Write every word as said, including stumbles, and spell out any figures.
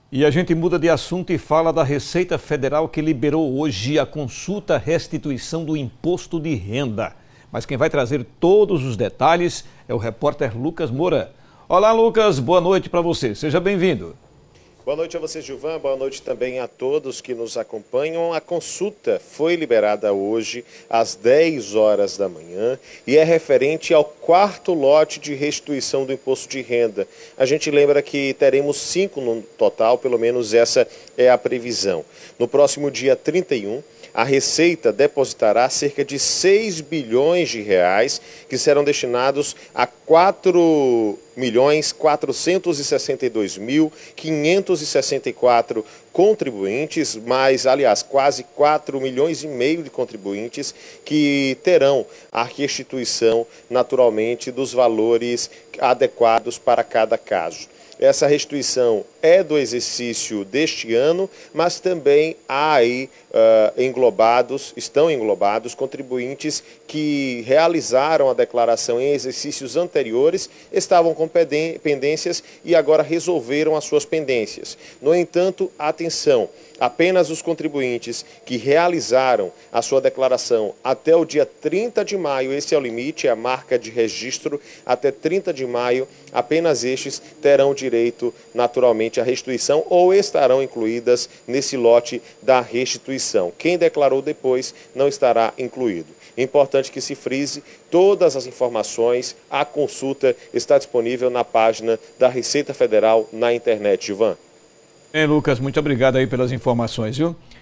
E a gente muda de assunto e fala da Receita Federal que liberou hoje a consulta restituição do imposto de renda. Mas quem vai trazer todos os detalhes é o repórter Lucas Moura. Olá, Lucas, boa noite para você. Seja bem-vindo. Boa noite a você, Gilvan. Boa noite também a todos que nos acompanham. A consulta foi liberada hoje às dez horas da manhã e é referente ao quarto lote de restituição do imposto de renda. A gente lembra que teremos cinco no total, pelo menos essa é a previsão. No próximo dia trinta e um, a Receita depositará cerca de seis bilhões de reais que serão destinados a quatro milhões quatrocentos e sessenta e dois mil quinhentos e sessenta e quatro contribuintes, mas, aliás, quase quatro milhões e meio de contribuintes que terão a restituição, naturalmente, dos valores adequados para cada caso. Essa restituição é do exercício deste ano, mas também há aí uh, englobados, estão englobados contribuintes que realizaram a declaração em exercícios anteriores, estavam com pendências e agora resolveram as suas pendências. No entanto, atenção, apenas os contribuintes que realizaram a sua declaração até o dia trinta de maio, esse é o limite, é a marca de registro, até trinta de maio, apenas estes terão direito, naturalmente, à restituição ou estarão incluídas nesse lote da restituição. Quem declarou depois não estará incluído. É importante que se frise todas as informações, a consulta está disponível na página da Receita Federal na internet, Gilvan. Bem, Lucas, muito obrigado aí pelas informações, viu?